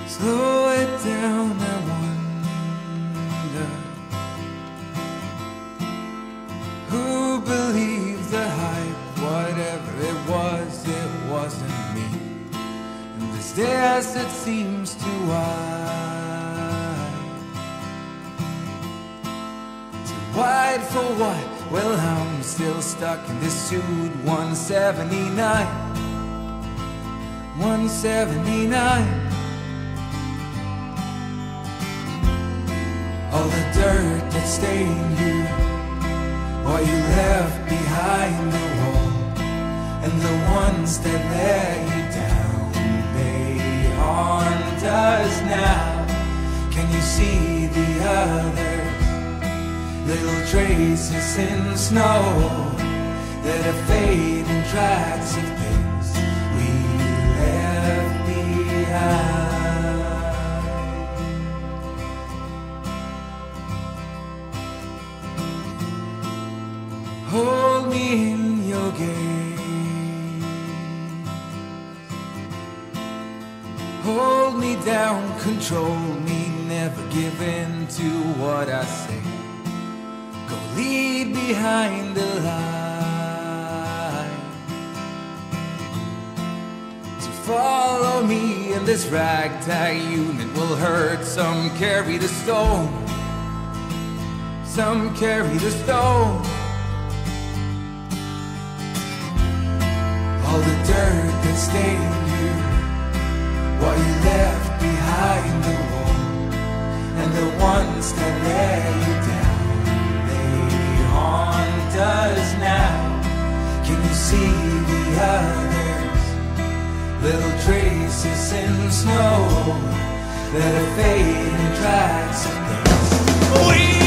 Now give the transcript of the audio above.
Slow it down, I wonder who believed the hype. Whatever it wasn't me. And this desert seems too wide. Too wide for what? Well, I'm still stuck in this suit. 179, 179. All the dirt that stained you, what you left behind the wall, and the ones that let you down, they haunt us now. Can you see the others? Little traces in snow that are fading tracks of things we left behind. Hold me in your gaze, hold me down, control me, never give in to what I say. Go lead behind the line. To follow me in this ragtag unit will hurt. Some carry the stone, some carry the stone. All the dirt that stained you, what you left behind the wall, and the ones that let you down, they haunt us now. Can you see the others? Little traces in snow that are fading tracks of things we